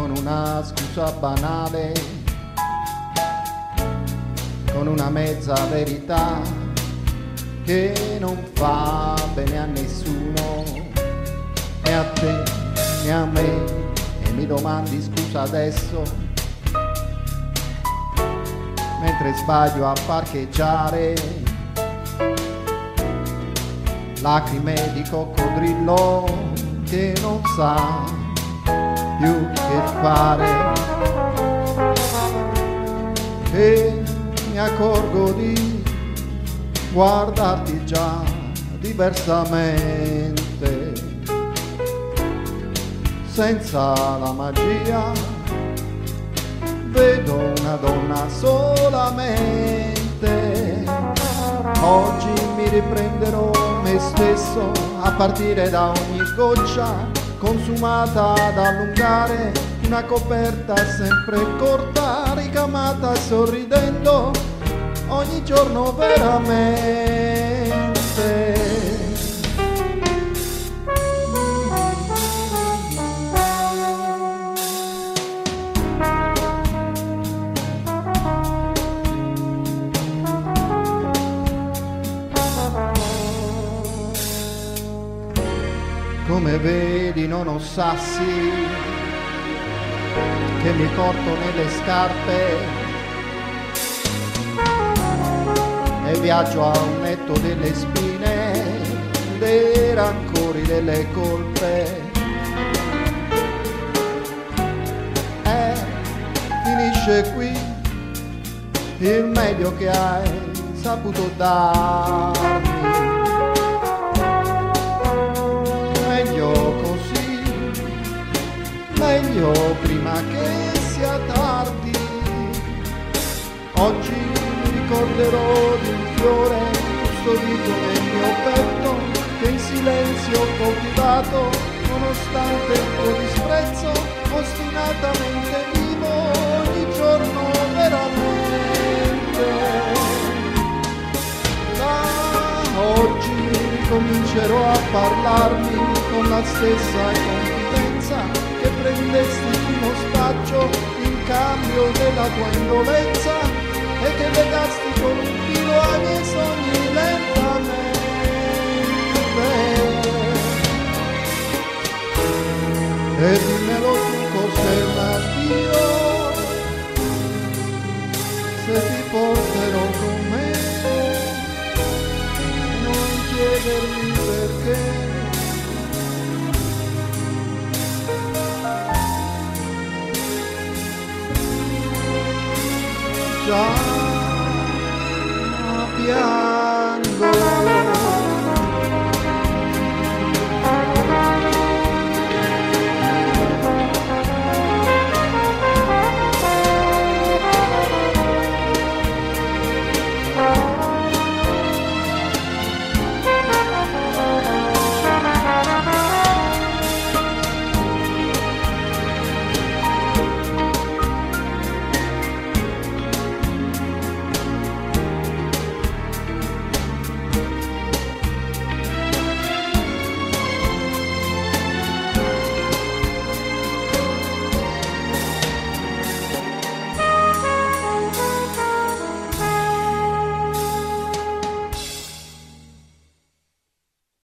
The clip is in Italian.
con una scusa banale, con una mezza verità che non fa bene a nessuno, né a te né a me, e mi domandi scusa adesso, mentre sbaglio a parcheggiare, lacrime di coccodrillo che non sa più che fare, e mi accorgo di guardarti già diversamente, senza la magia vedo una donna solamente. Oggi mi riprenderò me stesso a partire da ogni goccia consumata ad allungare una coperta sempre corta, ricamata sorridendo ogni giorno veramente. Come vedi non ho sassi che mi porto nelle scarpe, e viaggio al netto delle spine, dei rancori, delle colpe. Finisce qui il meglio che hai saputo darmi. Meglio così, meglio prima che sia tardi. Oggi ricorderò di un fiore custodito nel mio petto, che in silenzio ho coltivato, nonostante il tuo disprezzo, ostinatamente vivo ogni giorno veramente. Da oggi ricomincerò a parlarmi con la stessa confidenza che prendesti il primo spaccio in cambio della tua indolenza, e che legasti con un filo ai miei sogni lentamente. E dimmelo tu cos'è un addio, se ti porterò con me, non chiedermi perché. Già